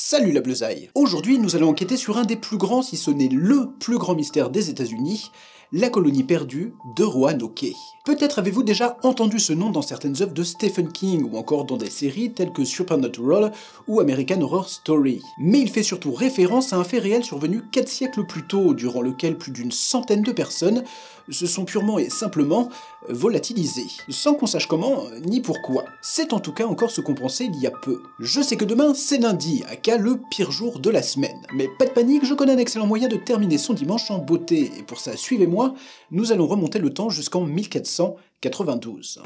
Salut la bleusaille. Aujourd'hui, nous allons enquêter sur un des plus grands, si ce n'est le plus grand mystère des États-Unis, la colonie perdue de Roanoke. Peut-être avez-vous déjà entendu ce nom dans certaines œuvres de Stephen King ou encore dans des séries telles que Supernatural ou American Horror Story. Mais il fait surtout référence à un fait réel survenu 4 siècles plus tôt, durant lequel plus d'une centaine de personnes se sont purement et simplement volatilisées, sans qu'on sache comment ni pourquoi. C'est en tout cas encore ce qu'on pensait il y a peu. Je sais que demain c'est lundi, aka le pire jour de la semaine. Mais pas de panique, je connais un excellent moyen de terminer son dimanche en beauté, et pour ça suivez-moi, nous allons remonter le temps jusqu'en 1492.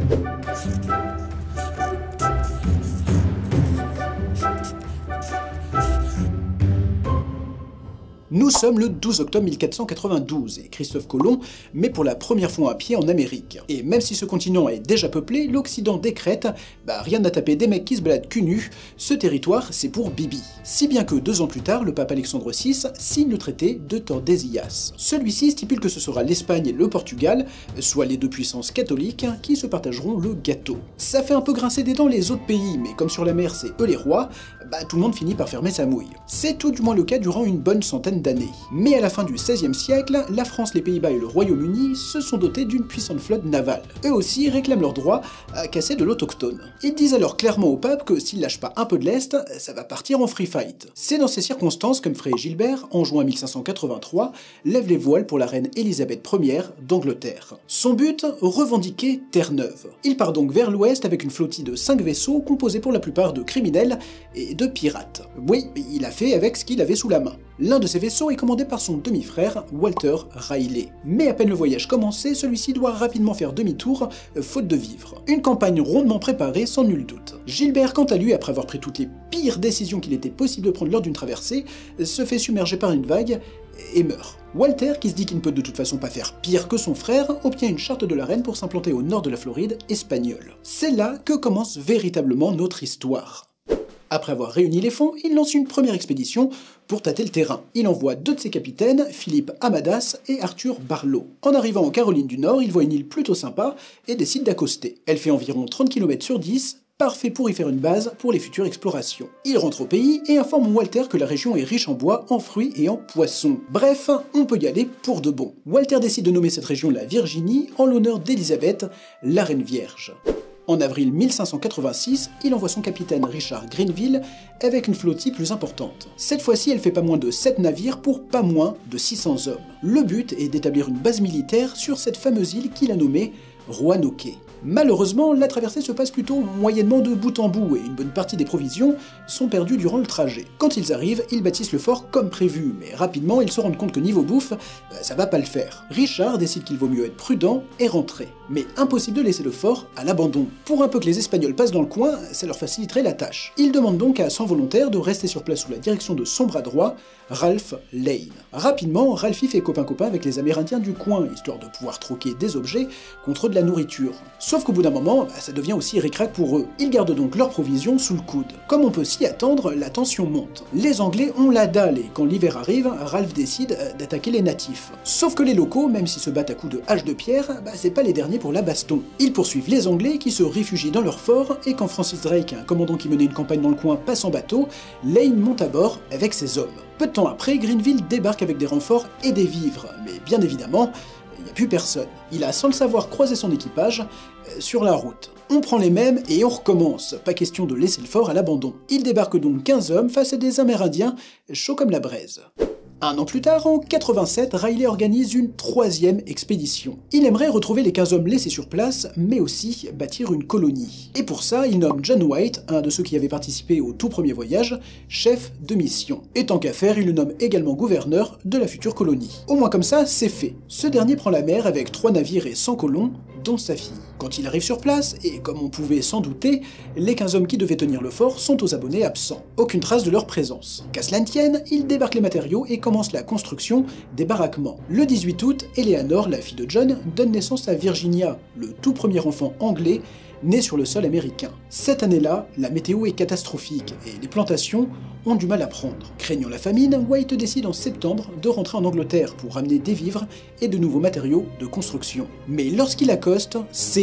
Nous sommes le 12 octobre 1492 et Christophe Colomb met pour la première fois un pied en Amérique. Et même si ce continent est déjà peuplé, l'Occident décrète rien à taper des mecs qui se baladent cul nu, ce territoire c'est pour Bibi. Si bien que 2 ans plus tard, le pape Alexandre VI signe le traité de Tordesillas. Celui-ci stipule que ce sera l'Espagne et le Portugal, soit les deux puissances catholiques, qui se partageront le gâteau. Ça fait un peu grincer des dents les autres pays, mais comme sur la mer c'est eux les rois, tout le monde finit par fermer sa mouille. C'est tout du moins le cas durant une bonne centaine d'années. Mais à la fin du XVIe siècle, la France, les Pays-Bas et le Royaume-Uni se sont dotés d'une puissante flotte navale. Eux aussi réclament leur droit à casser de l'autochtone. Ils disent alors clairement au pape que s'il lâche pas un peu de l'Est, ça va partir en free fight. C'est dans ces circonstances que Frère Gilbert, en juin 1583, lève les voiles pour la reine Élisabeth Ier d'Angleterre. Son but, revendiquer Terre-Neuve. Il part donc vers l'ouest avec une flottille de 5 vaisseaux composés pour la plupart de criminels et de pirates. Oui, il a fait avec ce qu'il avait sous la main. L'un de ces vaisseaux est commandé par son demi-frère, Walter Raleigh. Mais à peine le voyage commencé, celui-ci doit rapidement faire demi-tour, faute de vivre. Une campagne rondement préparée, sans nul doute. Gilbert, quant à lui, après avoir pris toutes les pires décisions qu'il était possible de prendre lors d'une traversée, se fait submerger par une vague et meurt. Walter, qui se dit qu'il ne peut de toute façon pas faire pire que son frère, obtient une charte de la reine pour s'implanter au nord de la Floride espagnole. C'est là que commence véritablement notre histoire. Après avoir réuni les fonds, il lance une première expédition pour tâter le terrain. Il envoie 2 de ses capitaines, Philippe Amadas et Arthur Barlow. En arrivant en Caroline du Nord, il voit une île plutôt sympa et décide d'accoster. Elle fait environ 30 km sur 10, parfait pour y faire une base pour les futures explorations. Il rentre au pays et informe Walter que la région est riche en bois, en fruits et en poissons. Bref, on peut y aller pour de bon. Walter décide de nommer cette région la Virginie en l'honneur d'Élisabeth, la Reine Vierge. En avril 1586, il envoie son capitaine Richard Grenville avec une flottille plus importante. Cette fois-ci, elle fait pas moins de 7 navires pour pas moins de 600 hommes. Le but est d'établir une base militaire sur cette fameuse île qu'il a nommée Roanoke. Malheureusement, la traversée se passe plutôt moyennement de bout en bout et une bonne partie des provisions sont perdues durant le trajet. Quand ils arrivent, ils bâtissent le fort comme prévu, mais rapidement ils se rendent compte que niveau bouffe, ça va pas le faire. Richard décide qu'il vaut mieux être prudent et rentrer. Mais impossible de laisser le fort à l'abandon. Pour un peu que les Espagnols passent dans le coin, ça leur faciliterait la tâche. Ils demandent donc à 100 volontaires de rester sur place sous la direction de son bras droit, Ralph Lane. Rapidement, Ralphie fait copain-copain avec les Amérindiens du coin, histoire de pouvoir troquer des objets contre de la nourriture. Sauf qu'au bout d'un moment, ça devient aussi ric-rac pour eux. Ils gardent donc leurs provisions sous le coude. Comme on peut s'y attendre, la tension monte. Les Anglais ont la dalle et quand l'hiver arrive, Ralph décide d'attaquer les natifs. Sauf que les locaux, même s'ils se battent à coups de hache de pierre, c'est pas les derniers pour la baston. Ils poursuivent les Anglais qui se réfugient dans leur fort et quand Francis Drake, un commandant qui menait une campagne dans le coin, passe en bateau, Lane monte à bord avec ses hommes. Peu de temps après, Grenville débarque avec des renforts et des vivres, mais bien évidemment, il n'y a plus personne. Il a, sans le savoir, croisé son équipage sur la route. On prend les mêmes et on recommence, pas question de laisser le fort à l'abandon. Il débarque donc 15 hommes face à des Amérindiens chauds comme la braise. Un an plus tard, en 87, Raleigh organise une 3e expédition. Il aimerait retrouver les 15 hommes laissés sur place, mais aussi bâtir une colonie. Et pour ça, il nomme John White, un de ceux qui avaient participé au tout premier voyage, chef de mission. Et tant qu'à faire, il le nomme également gouverneur de la future colonie. Au moins comme ça, c'est fait. Ce dernier prend la mer avec 3 navires et 100 colons, dont sa fille. Quand il arrive sur place, et comme on pouvait s'en douter, les 15 hommes qui devaient tenir le fort sont aux abonnés absents. Aucune trace de leur présence. Qu'à cela ne tienne, il débarque les matériaux et commence la construction des baraquements. Le 18 août, Eleanor, la fille de John, donne naissance à Virginia, le tout premier enfant anglais né sur le sol américain. Cette année-là, la météo est catastrophique et les plantations ont du mal à prendre. Craignant la famine, White décide en septembre de rentrer en Angleterre pour ramener des vivres et de nouveaux matériaux de construction. Mais lorsqu'il accoste, c'est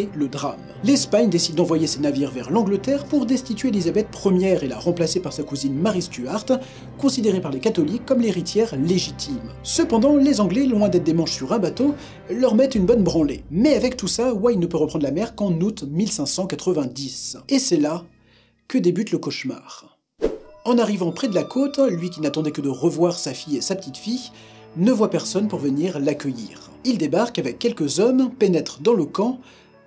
et le drame. L'Espagne décide d'envoyer ses navires vers l'Angleterre pour destituer Élisabeth Ier et la remplacer par sa cousine Marie Stuart, considérée par les catholiques comme l'héritière légitime. Cependant, les Anglais, loin d'être des manches sur un bateau, leur mettent une bonne branlée. Mais avec tout ça, Wine ne peut reprendre la mer qu'en août 1590. Et c'est là que débute le cauchemar. En arrivant près de la côte, lui qui n'attendait que de revoir sa fille et sa petite-fille, ne voit personne pour venir l'accueillir. Il débarque avec quelques hommes, pénètre dans le camp,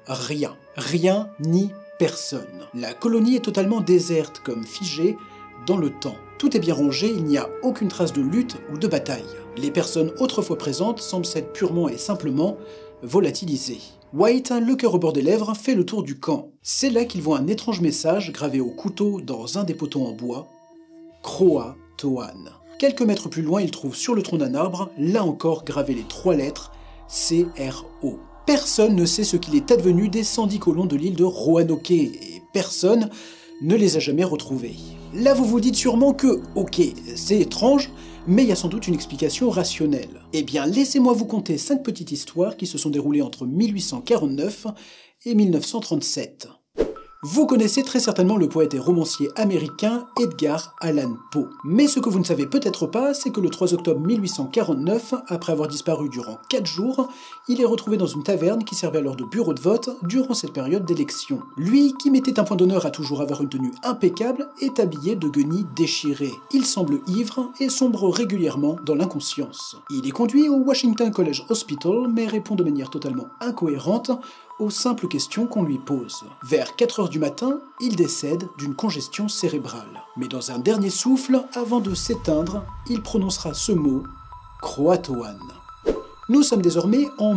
rien ni personne. La colonie est totalement déserte, comme figée dans le temps. Tout est bien rangé, il n'y a aucune trace de lutte ou de bataille. Les personnes autrefois présentes semblent s'être purement et simplement volatilisées. White, le cœur au bord des lèvres, fait le tour du camp. C'est là qu'il voit un étrange message gravé au couteau dans un des poteaux en bois, Croa Toan. Quelques mètres plus loin, il trouve sur le tronc d'un arbre, là encore gravé les 3 lettres C-R-O. Personne ne sait ce qu'il est advenu des 110 colons de l'île de Roanoke, et personne ne les a jamais retrouvés. Là vous vous dites sûrement que, ok, c'est étrange, mais il y a sans doute une explication rationnelle. Eh bien laissez-moi vous conter 5 petites histoires qui se sont déroulées entre 1849 et 1937. Vous connaissez très certainement le poète et romancier américain Edgar Allan Poe. Mais ce que vous ne savez peut-être pas, c'est que le 3 octobre 1849, après avoir disparu durant 4 jours, il est retrouvé dans une taverne qui servait alors de bureau de vote durant cette période d'élection. Lui, qui mettait un point d'honneur à toujours avoir une tenue impeccable, est habillé de guenilles déchirées. Il semble ivre et sombre régulièrement dans l'inconscience. Il est conduit au Washington College Hospital, mais répond de manière totalement incohérente aux simples questions qu'on lui pose. Vers 4 heures du matin, il décède d'une congestion cérébrale. Mais dans un dernier souffle, avant de s'éteindre, il prononcera ce mot, Croatoan. Nous sommes désormais en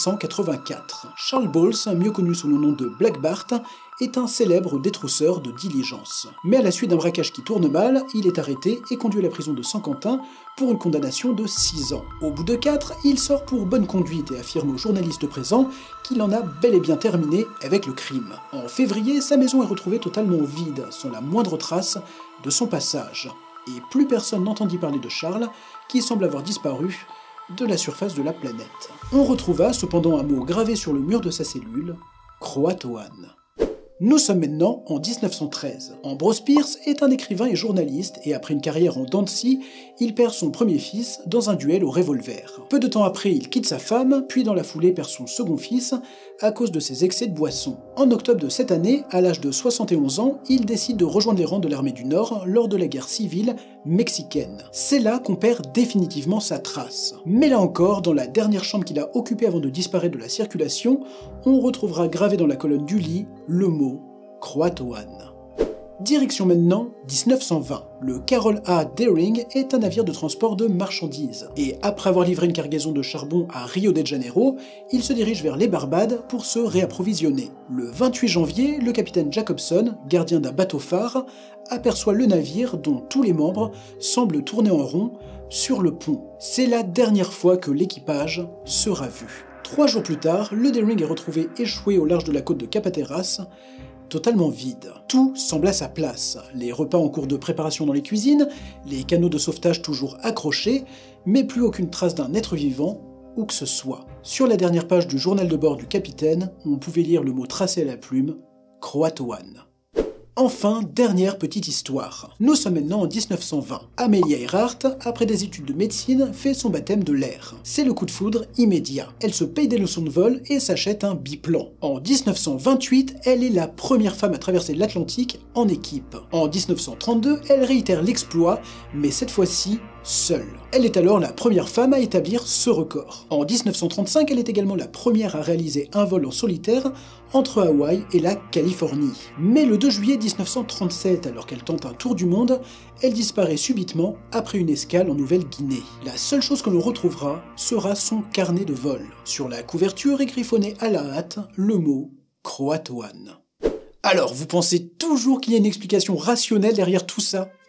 1884. Charles Bowles, mieux connu sous le nom de Black Bart, est un célèbre détrousseur de diligence. Mais à la suite d'un braquage qui tourne mal, il est arrêté et conduit à la prison de Saint-Quentin pour une condamnation de 6 ans. Au bout de 4, il sort pour bonne conduite et affirme aux journalistes présents qu'il en a bel et bien terminé avec le crime. En février, sa maison est retrouvée totalement vide, sans la moindre trace de son passage. Et plus personne n'entendit parler de Charles, qui semble avoir disparu de la surface de la planète. On retrouva cependant un mot gravé sur le mur de sa cellule, Croatoan. Nous sommes maintenant en 1913. Ambrose Bierce est un écrivain et journaliste, et après une carrière en dents de scie, il perd son premier fils dans un duel au revolver. Peu de temps après, il quitte sa femme, puis dans la foulée perd son second fils à cause de ses excès de boisson. En octobre de cette année, à l'âge de 71 ans, il décide de rejoindre les rangs de l'armée du Nord lors de la guerre civile mexicaine. C'est là qu'on perd définitivement sa trace. Mais là encore, dans la dernière chambre qu'il a occupée avant de disparaître de la circulation, on retrouvera gravé dans la colonne du lit le mot Croatoan. Direction maintenant 1920. Le Carol A. Deering est un navire de transport de marchandises. Et après avoir livré une cargaison de charbon à Rio de Janeiro, il se dirige vers les Barbades pour se réapprovisionner. Le 28 janvier, le capitaine Jacobson, gardien d'un bateau-phare, aperçoit le navire dont tous les membres semblent tourner en rond sur le pont. C'est la dernière fois que l'équipage sera vu. 3 jours plus tard, le Deering est retrouvé échoué au large de la côte de Cap Hatteras, totalement vide. Tout semble à sa place. Les repas en cours de préparation dans les cuisines, les canaux de sauvetage toujours accrochés, mais plus aucune trace d'un être vivant, où que ce soit. Sur la dernière page du journal de bord du capitaine, on pouvait lire le mot tracé à la plume, Croatoan. Enfin, dernière petite histoire. Nous sommes maintenant en 1920. Amelia Earhart, après des études de médecine, fait son baptême de l'air. C'est le coup de foudre immédiat. Elle se paye des leçons de vol et s'achète un biplan. En 1928, elle est la première femme à traverser l'Atlantique en équipe. En 1932, elle réitère l'exploit, mais cette fois-ci, seule. Elle est alors la première femme à établir ce record. En 1935, elle est également la première à réaliser un vol en solitaire entre Hawaï et la Californie. Mais le 2 juillet 1937, alors qu'elle tente un tour du monde, elle disparaît subitement après une escale en Nouvelle-Guinée. La seule chose que l'on retrouvera sera son carnet de vol. Sur la couverture est griffonné à la hâte le mot Croatoan. Alors, vous pensez toujours qu'il y a une explication rationnelle derrière tout ça ?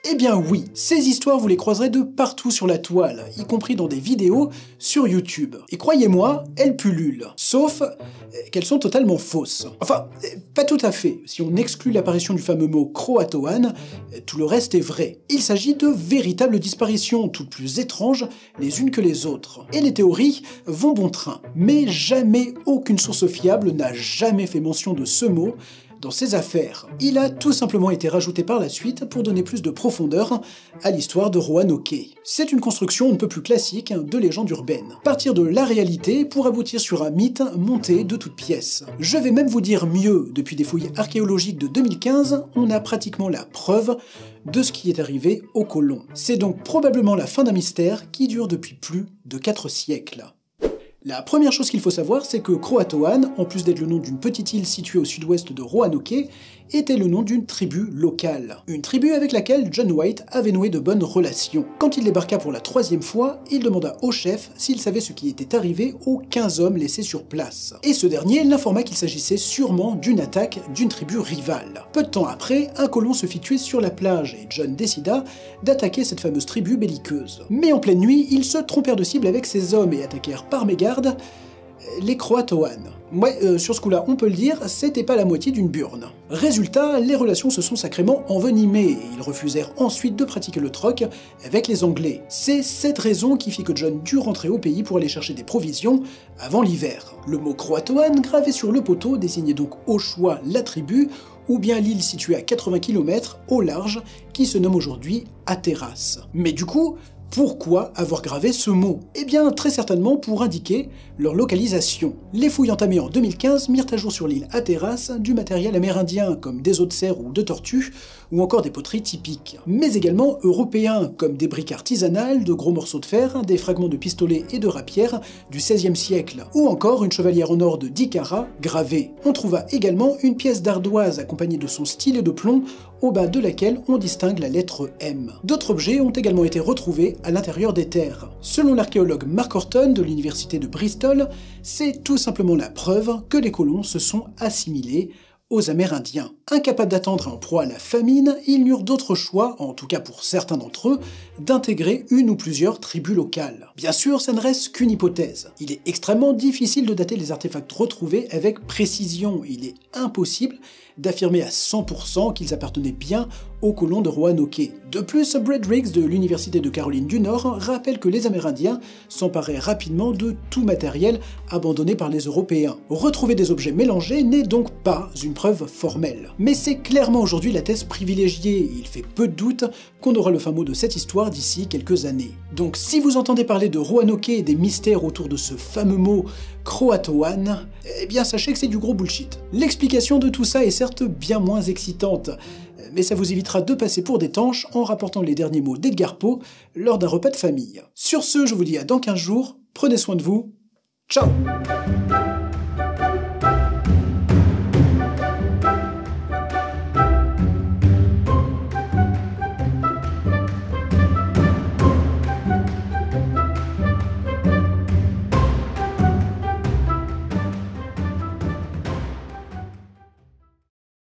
Eh bien oui, ces histoires vous les croiserez de partout sur la toile, y compris dans des vidéos sur YouTube. Et croyez-moi, elles pullulent. Sauf qu'elles sont totalement fausses. Enfin, pas tout à fait. Si on exclut l'apparition du fameux mot Croatoan, tout le reste est vrai. Il s'agit de véritables disparitions, toutes plus étranges les unes que les autres. Et les théories vont bon train. Mais jamais aucune source fiable n'a jamais fait mention de ce mot dans ses affaires. Il a tout simplement été rajouté par la suite pour donner plus de profondeur à l'histoire de Roanoke. C'est une construction un peu plus classique de légende urbaine. Partir de la réalité pour aboutir sur un mythe monté de toutes pièces. Je vais même vous dire mieux, depuis des fouilles archéologiques de 2015, on a pratiquement la preuve de ce qui est arrivé aux colons. C'est donc probablement la fin d'un mystère qui dure depuis plus de 4 siècles. La première chose qu'il faut savoir, c'est que Croatoan, en plus d'être le nom d'une petite île située au sud-ouest de Roanoke, était le nom d'une tribu locale. Une tribu avec laquelle John White avait noué de bonnes relations. Quand il débarqua pour la 3e fois, il demanda au chef s'il savait ce qui était arrivé aux 15 hommes laissés sur place. Et ce dernier l'informa qu'il s'agissait sûrement d'une attaque d'une tribu rivale. Peu de temps après, un colon se fit tuer sur la plage et John décida d'attaquer cette fameuse tribu belliqueuse. Mais en pleine nuit, ils se trompèrent de cible avec ses hommes et attaquèrent par mégarde les Croatoan. Ouais, sur ce coup-là, on peut le dire, c'était pas la moitié d'une burne. Résultat, les relations se sont sacrément envenimées, et ils refusèrent ensuite de pratiquer le troc avec les Anglais. C'est cette raison qui fit que John dut rentrer au pays pour aller chercher des provisions avant l'hiver. Le mot Croatoan, gravé sur le poteau, désignait donc au choix la tribu, ou bien l'île située à 80 km au large, qui se nomme aujourd'hui Hatteras. Mais du coup, pourquoi avoir gravé ce mot? Eh bien, très certainement pour indiquer leur localisation. Les fouilles entamées en 2015 mirent à jour sur l'île Hatteras du matériel amérindien, comme des os de cerf ou de tortues, ou encore des poteries typiques. Mais également européens, comme des briques artisanales, de gros morceaux de fer, des fragments de pistolets et de rapières du XVIe siècle, ou encore une chevalière en or de 10 carats gravée. On trouva également une pièce d'ardoise accompagnée de son stylet de plomb, au bas de laquelle on distingue la lettre M. D'autres objets ont également été retrouvés à l'intérieur des terres. Selon l'archéologue Mark Horton de l'université de Bristol, c'est tout simplement la preuve que les colons se sont assimilés aux Amérindiens. Incapables d'attendre en proie à la famine, ils n'eurent d'autre choix, en tout cas pour certains d'entre eux, d'intégrer une ou plusieurs tribus locales. Bien sûr, ça ne reste qu'une hypothèse. Il est extrêmement difficile de dater les artefacts retrouvés avec précision. Il est impossible d'affirmer à 100% qu'ils appartenaient bien aux colons de Roanoke. De plus, Brad Riggs de l'Université de Caroline du Nord rappelle que les Amérindiens s'emparaient rapidement de tout matériel abandonné par les Européens. Retrouver des objets mélangés n'est donc pas une preuve formelle. Mais c'est clairement aujourd'hui la thèse privilégiée, il fait peu de doute qu'on aura le fin mot de cette histoire d'ici quelques années. Donc si vous entendez parler de Roanoke et des mystères autour de ce fameux mot Croatoan, eh bien sachez que c'est du gros bullshit. L'explication de tout ça est certes bien moins excitante, mais ça vous évitera de passer pour des tanches en rapportant les derniers mots d'Edgar Poe lors d'un repas de famille. Sur ce, je vous dis à dans 15 jours, prenez soin de vous, ciao!